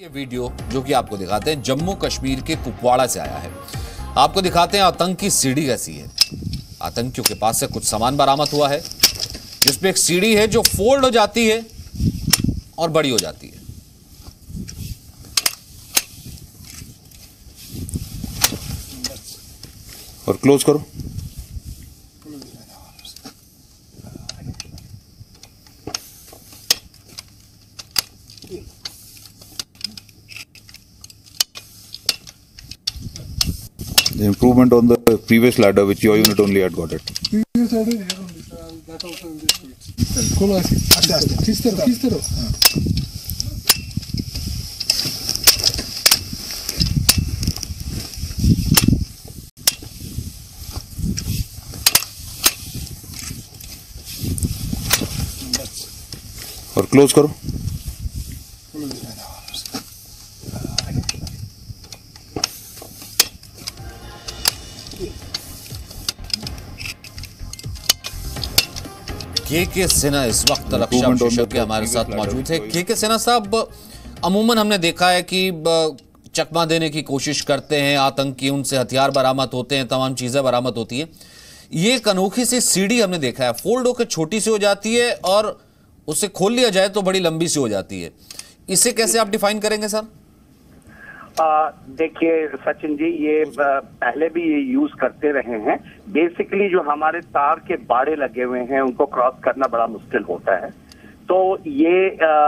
ये वीडियो जो कि आपको दिखाते हैं जम्मू कश्मीर के कुपवाड़ा से आया है। आपको दिखाते हैं आतंक की सीढ़ी कैसी है। आतंकियों के पास से कुछ सामान बरामद हुआ है जिसमें एक सीढ़ी है जो फोल्ड हो जाती है और बड़ी हो जाती है। और क्लोज करो। The improvement on the previous ladder, which your unit only had got it. Previous ladder here only, that also in this way. खोलो ऐसे, अच्छा, खींचते रहो. और क्लोज करो। के सिन्हा इस वक्त रक्षा विशेषज्ञ हमारे साथ मौजूद है। के सिन्हा साहब, अमूमन हमने देखा है कि चकमा देने की कोशिश करते हैं आतंकी, उनसे हथियार बरामद होते हैं, तमाम चीजें बरामद होती हैं। ये एक अनोखी सी सीढ़ी हमने देखा है, फोल्ड होकर छोटी सी हो जाती है और उसे खोल लिया जाए तो बड़ी लंबी सी हो जाती है। इसे कैसे आप डिफाइन करेंगे सर? देखिए सचिन जी, ये पहले भी ये यूज करते रहे हैं। बेसिकली जो हमारे तार के बाड़े लगे हुए हैं उनको क्रॉस करना बड़ा मुश्किल होता है, तो ये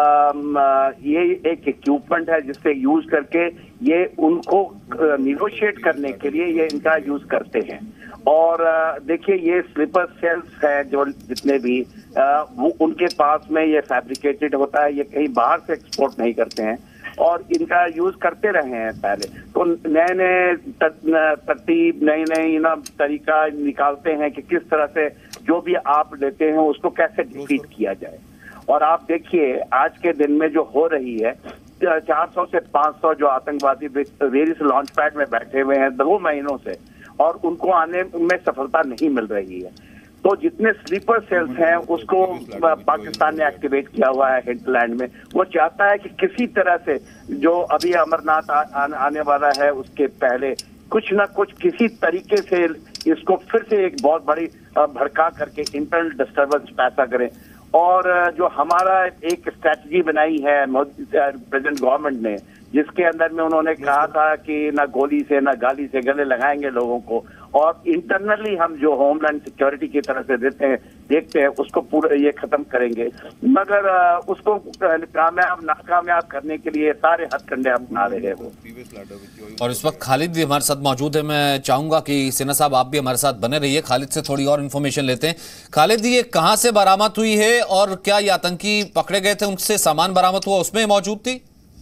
एक इक्विपमेंट है जिससे यूज करके ये उनको निगोशिएट करने के लिए ये इनका यूज करते हैं। और देखिए ये स्लीपर सेल्स है जो जितने भी वो उनके पास में ये फैब्रिकेटेड होता है, ये कहीं बाहर से एक्सपोर्ट नहीं करते हैं और इनका यूज करते रहे हैं पहले। तो नए नए तरतीब, नई नई तरीका निकालते हैं कि किस तरह से जो भी आप लेते हैं उसको कैसे डिफीट किया जाए। और आप देखिए आज के दिन में जो हो रही है, 400 से 500 जो आतंकवादी वेरियस लॉन्च पैड में बैठे हुए हैं 2 महीनों से, और उनको आने में सफलता नहीं मिल रही है। तो जितने स्लीपर सेल्स हैं उसको पाकिस्तान ने एक्टिवेट किया हुआ है हिंटलैंड में। वो चाहता है कि किसी तरह से जो अभी अमरनाथ आने वाला है उसके पहले कुछ ना कुछ किसी तरीके से इसको फिर से एक बहुत बड़ी भड़का करके इंटरनल डिस्टर्बेंस पैदा करें। और जो हमारा एक स्ट्रैटेजी बनाई है प्रेजेंट गवर्नमेंट ने, जिसके अंदर में उन्होंने कहा था कि ना गोली से ना गाली से गले लगाएंगे लोगों को, और इंटरनली हम जो होमलैंड सिक्योरिटी की तरह से देखते हैं उसको पूरा ये खत्म करेंगे। मगर उसको नाकामयाब करने के लिए सारे हथकंडे अपना रहे हैं वो। और इस वक्त खालिद भी हमारे साथ मौजूद है। मैं चाहूंगा कि सिन्हा साहब आप भी हमारे साथ बने रहिए। खालिद से थोड़ी और इन्फॉर्मेशन लेते हैं। खालिद, ये कहां से बरामद हुई है और क्या ये आतंकी पकड़े गए थे, उनसे सामान बरामद हुआ, उसमें मौजूद थी?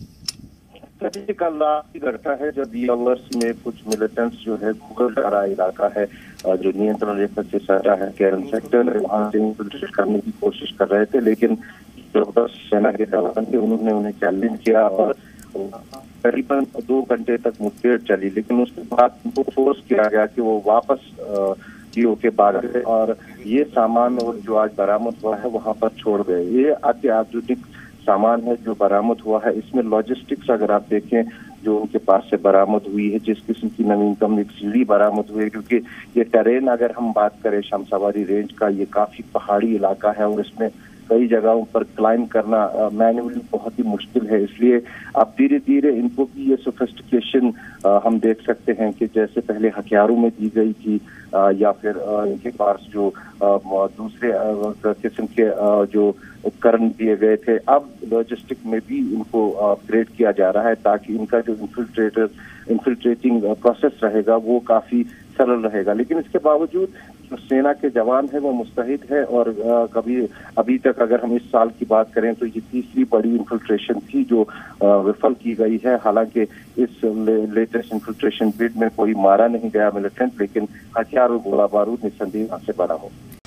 कल रात की घटना है जब यावर्स में कुछ मिलिटेंट्स जो है घुघरडारा इलाका है जो नियंत्रण रेखा से सटा है केरन सेक्टर, वहां से इन्फिल्ट्रेट करने की कोशिश कर रहे थे, लेकिन जो सेना के जवान थे उन्होंने उन्हें चैलेंज किया और करीबन 2 घंटे तक मुठभेड़ चली। लेकिन उसके बाद उनको फोर्स किया गया कि वो वापस जीओ के बाद और ये सामान और जो आज बरामद हुआ है वहां पर छोड़ गए। ये अत्याधुनिक सामान है जो बरामद हुआ है। इसमें लॉजिस्टिक्स अगर आप देखें जो उनके पास से बरामद हुई है, जिस किस्म की नवीनतम एक सीढ़ी बरामद हुई है, क्योंकि ये टेरेन अगर हम बात करें शमशाबादी रेंज का, ये काफी पहाड़ी इलाका है और इसमें कई जगहों पर क्लाइंब करना मैन्युअली बहुत ही मुश्किल है। इसलिए अब धीरे धीरे इनको भी ये सोफिस्टिकेशन हम देख सकते हैं कि जैसे पहले हथियारों में दी गई थी या फिर इनके पास जो दूसरे किस्म के जो उपकरण दिए गए थे, अब लॉजिस्टिक में भी इनको अपग्रेड किया जा रहा है ताकि इनका जो इन्फिल्ट्रेटिंग प्रोसेस रहेगा वो काफी सरल रहेगा। लेकिन इसके बावजूद जो सेना के जवान है वो मुस्तैद है और अभी तक अगर हम इस साल की बात करें तो ये तीसरी बड़ी इन्फिल्ट्रेशन थी जो विफल की गई है। हालांकि इस लेटेस्ट इन्फिल्ट्रेशन बिड में कोई मारा नहीं गया मिलिटेंट, लेकिन हथियार और गोला बारूद निस्संदेह से बड़ा हो।